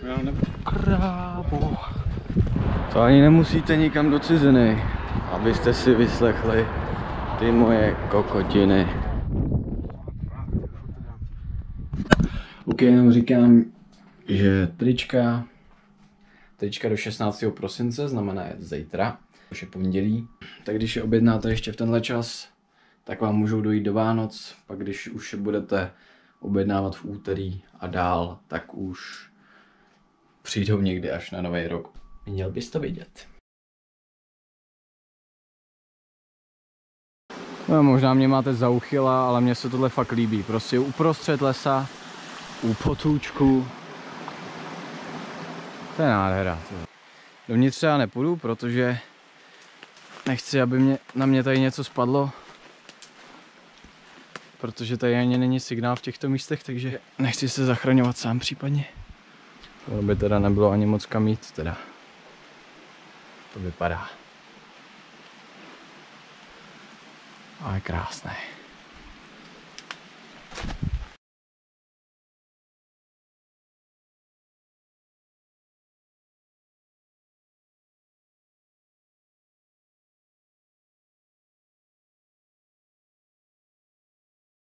Krávo. To ani nemusíte nikam do ciziny, abyste si vyslechli ty moje kokotiny. Ok, jenom říkám, že trička do 16. prosince znamená zítra, už je pondělí. Tak když je objednáte ještě v tenhle čas, tak vám můžou dojít do Vánoc, pak když už budete objednávat v úterý a dál, tak už přijdou někdy až na Nový rok. Měl bys to vidět. No, možná mě máte za uchyla, ale mně se tohle fakt líbí. Prostě uprostřed lesa, u potůčku. To je nádhera. Dovnitř třeba nepůjdu, protože nechci, aby na mě tady něco spadlo. Protože tady ani není signál v těchto místech, takže nechci se zachraňovat sám případně. To by teda nebylo ani moc kam jít, teda. To vypadá. Ale krásné.